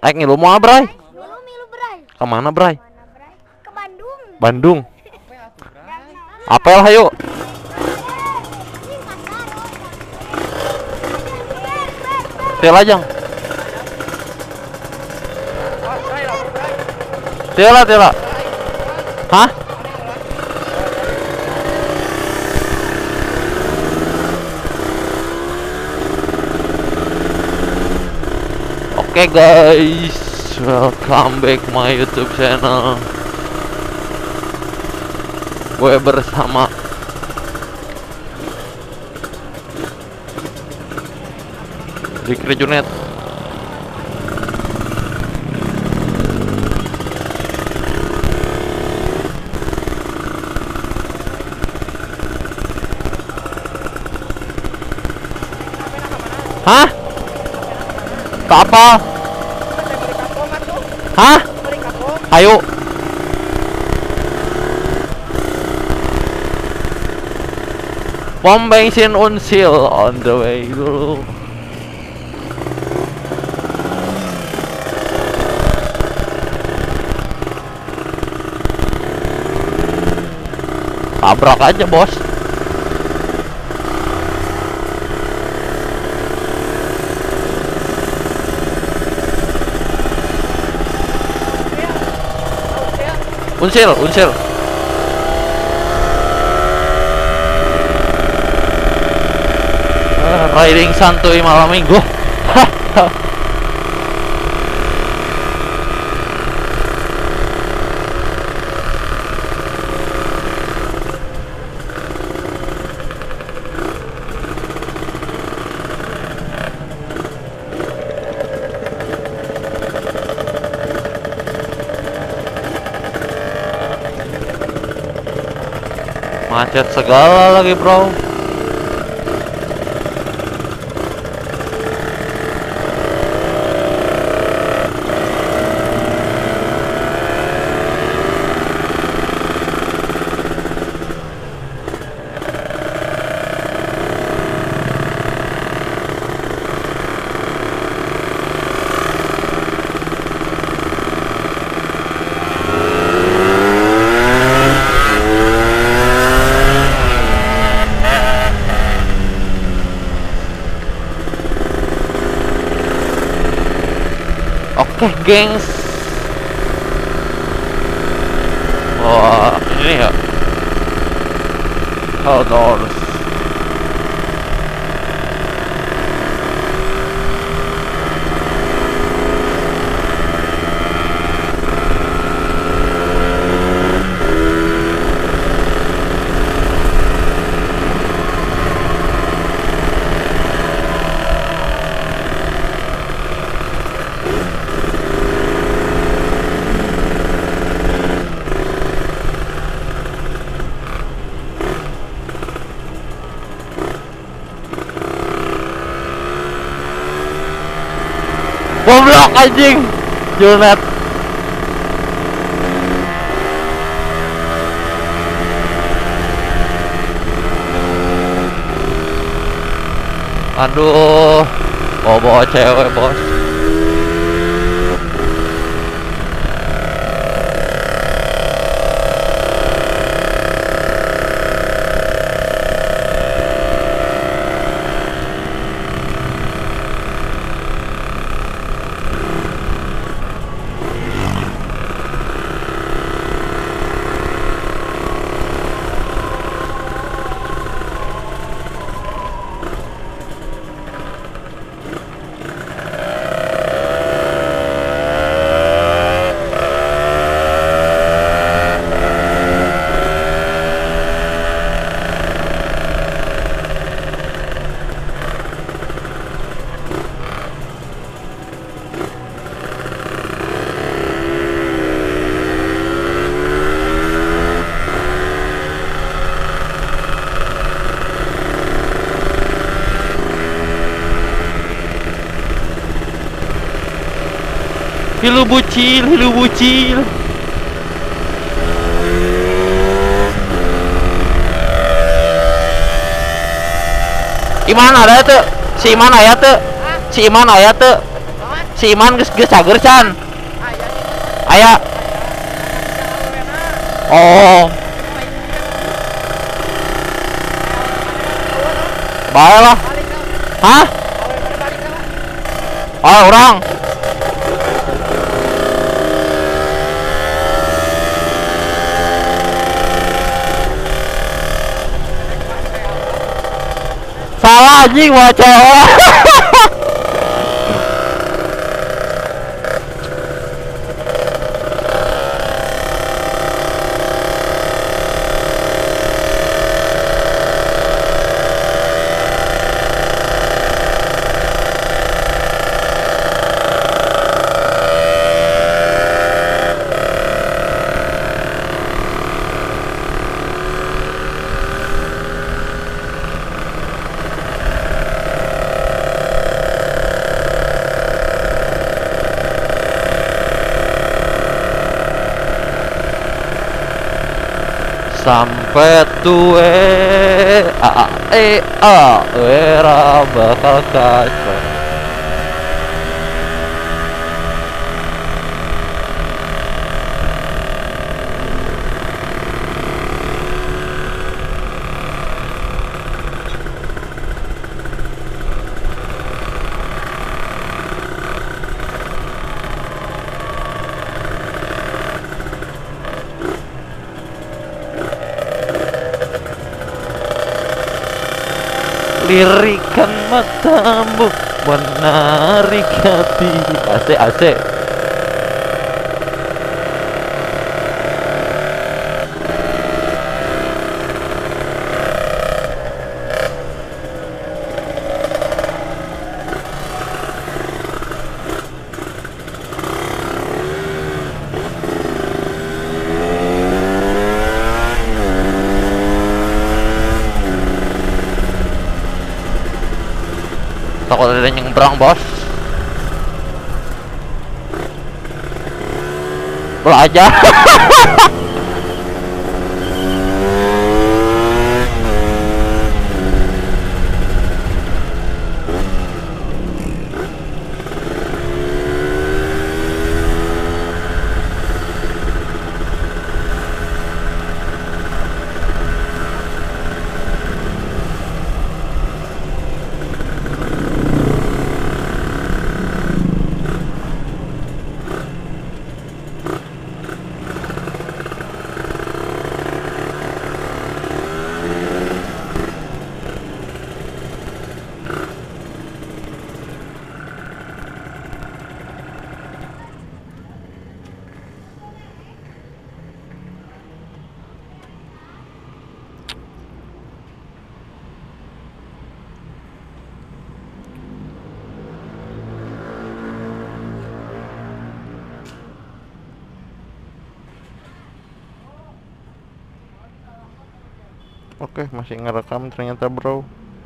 Naik ngilu mau Bray? Dulu milu Bray. Kemana Bray? Ke Bandung. Bandung. Apel hayu. Telajang. Tela. Hah? Oke guys, welcome back my YouTube channel. Gue bersama Dikri Junet. Hah? Tak apa? Hah? Ayo. Pom bensin Unsil on the way dulu. Tabrak aja bos. Unsil. Riding santuy malam minggu. Macet segala lagi bro. Oke, gengs. Wah, ini ya. Outdoors. Goblok anjing, Junet. Aduh, bawa cewek bos. Hilu bucil. Iman ada tuh? Si Iman aya tuh? Si Iman aya tuh? Si Iman geus cager can. Aya. Oh. Bae lah. Hah? Oh, orang. Salah anjing mau cewek. Sampai tue era bakal kacau. Lirikan matamu menarik hati. Asik. Takut ada nyebrang bos. Belajar. Oke, masih ngerekam ternyata bro.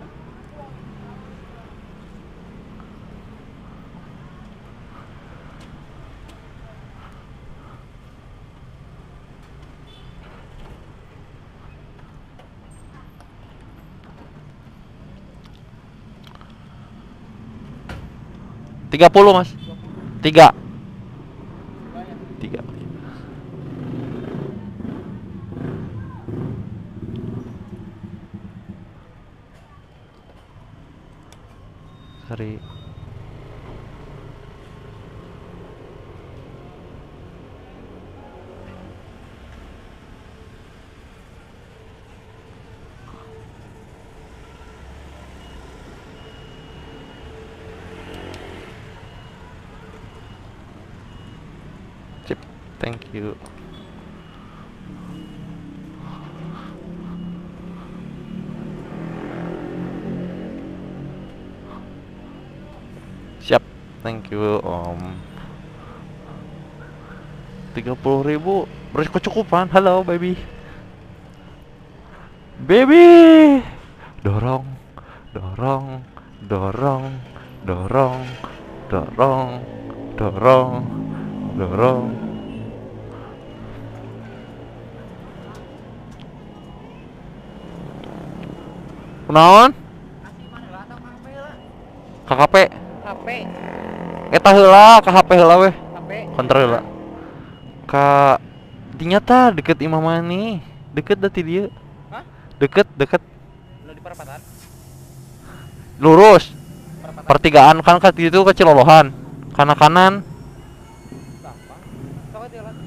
Tiga puluh mas. Tiga. Sorry. Sip, thank you. Siap, thank you om. 30.000 berkecukupan. Halo baby. Baby. Dorong. Kunaon? KKP. HP Eta heula ka HP heula weh. HP. Kontrol heula. Ka dinyata deket Imam Mani. Deket da ti dieu. Hah? Deket. Lu di perempatan? Lurus. Perempatan. Pertigaan kan ka itu ke Cilolohan. Kanan. Gampang. Sok aja jalan.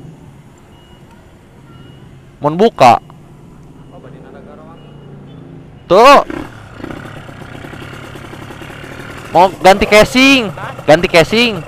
Mun buka. Oh, badina Nagarawangi. Tuh. Mau ganti casing. Ganti casing.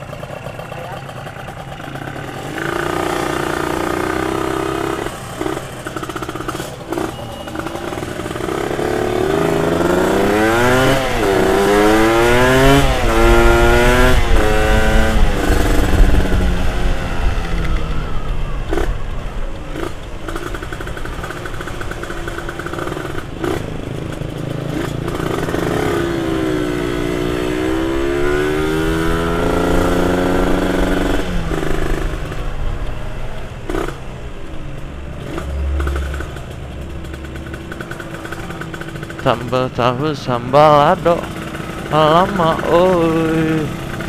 Sambal tahu sambal ado lama oi.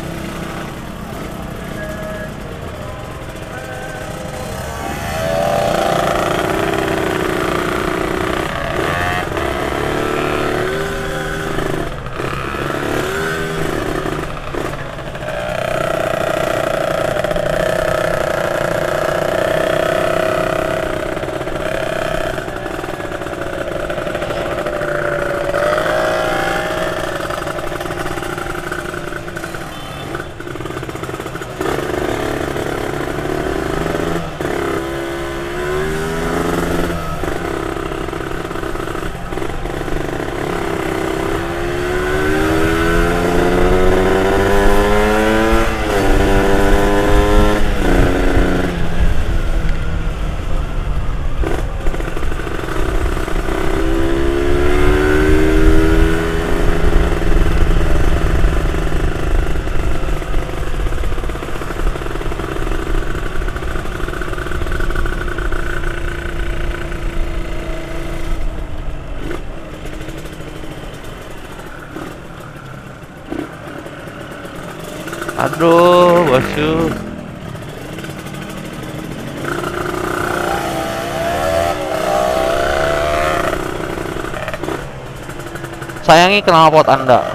Aduh, basuh. Sayangi knalpot Anda.